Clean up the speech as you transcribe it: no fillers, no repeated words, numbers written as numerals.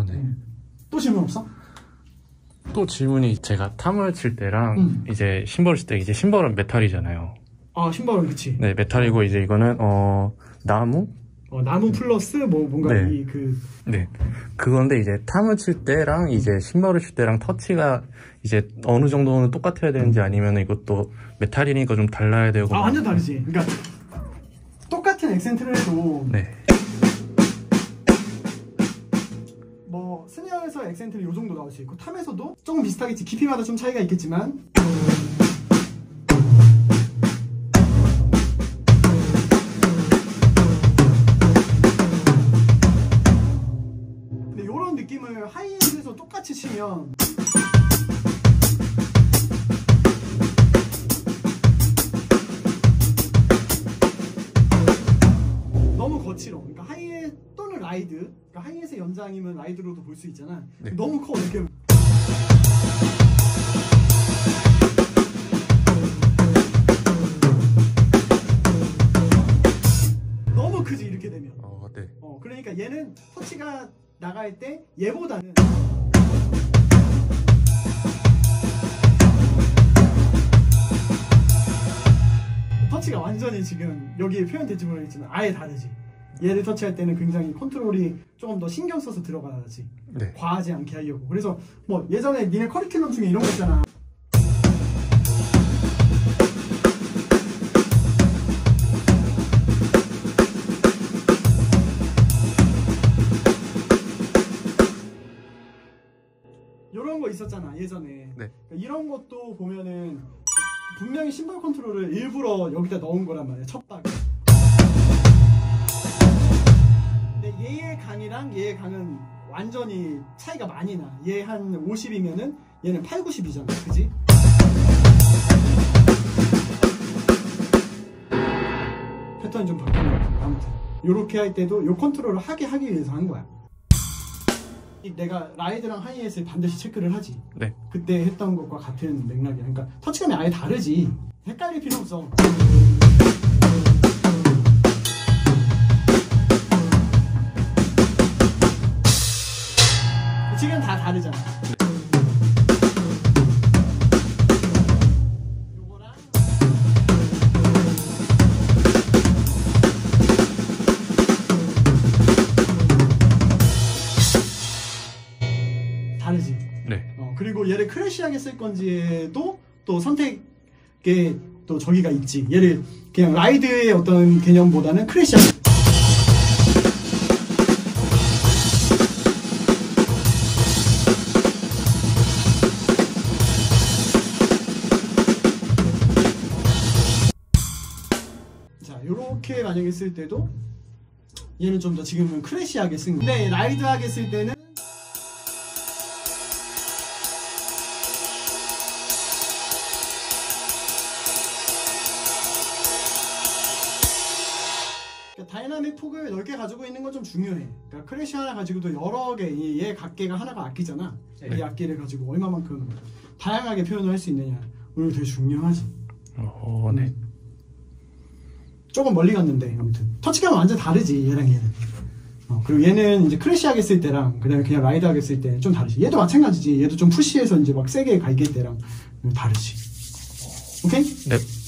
네. 또 질문 없어? 또 질문이 제가 탐을 칠 때랑 이제 심벌을 칠 때 이제 심벌은 메탈이잖아요. 아, 심벌은 그치. 네, 메탈이고 이제 이거는 나무? 나무 플러스 뭐 뭔가 네. 네. 그건데 이제 탐을 칠 때랑 이제 심벌을 칠 때랑 터치가 이제 어느 정도는 똑같아야 되는지 아니면 이것도 메탈이니까 좀 달라야 되고. 아, 완전 다르지. 그러니까 똑같은 액센트를 해도 네. 뭐 스네어에서 액센트는 요 정도 나올 수 있고 탐에서도 조금 비슷하겠지. 깊이마다 좀 차이가 있겠지만 근데 요런 느낌을 하이엔드에서 똑같이 치면 너무 거칠어. 그러니까 하이에 또는 라이드, 그러니까 하이햇의 연장이면 라이드로도 볼 수 있잖아. 네. 너무 커 이렇게. 너무 크지 이렇게 되면. 네. 그러니까 얘는 터치가 나갈 때 얘보다는 터치가 완전히 지금 여기에 표현될지 모르겠지만 아예 다르지. 얘를 터치할 때는 굉장히 컨트롤이 조금 더 신경 써서 들어가야지. 네. 과하지 않게 하려고. 그래서 뭐 예전에 니네 커리큘럼 중에 이런 거 있잖아. 이런 거 있었잖아 예전에. 네. 그러니까 이런 것도 보면은 분명히 심벌 컨트롤을 일부러 여기다 넣은 거란 말이야, 첫 박에. 근데 얘의 강이랑 얘의 강은 완전히 차이가 많이 나. 얘 한 50이면은 얘는 8, 90이잖아, 그지? 패턴이 좀 바뀐 것 같아. 아무튼 요렇게 할 때도 요 컨트롤을 하기 위해서 한 거야. 내가 라이드랑 하이햇을 반드시 체크를 하지. 네. 그때 했던 것과 같은 맥락이야. 그러니까 터치감이 아예 다르지. 헷갈릴 필요 없어. 지금 다 다르잖아. 요거랑 다르지. 네. 그리고 얘를 크래시하게 쓸 건지에도 또 선택에 또 저기가 있지. 얘를 그냥 라이드의 어떤 개념보다는 크래시하게. 자, 요렇게 만약에 쓸 때도 얘는 좀 더 지금은 크래시하게 쓴 거. 근데 라이드하게 쓸 때는 다이나믹 폭을 넓게 가지고 있는 건 좀 중요해. 그러니까 크래시 하나 가지고도 여러 개, 얘 각계가 하나가 악기잖아. 이 악기를 가지고 얼마만큼 다양하게 표현을 할 수 있느냐. 오늘 되게 중요하지. 네. 조금 멀리 갔는데 아무튼 터치감은 완전 다르지 얘랑 얘는. 그리고 얘는 이제 크래시하게 쓸 때랑 그다음에 그냥 라이드하게 쓸 때 좀 다르지. 얘도 마찬가지지. 얘도 좀 푸시해서 이제 막 세게 갈길 때랑 다르지. 오케이? 네.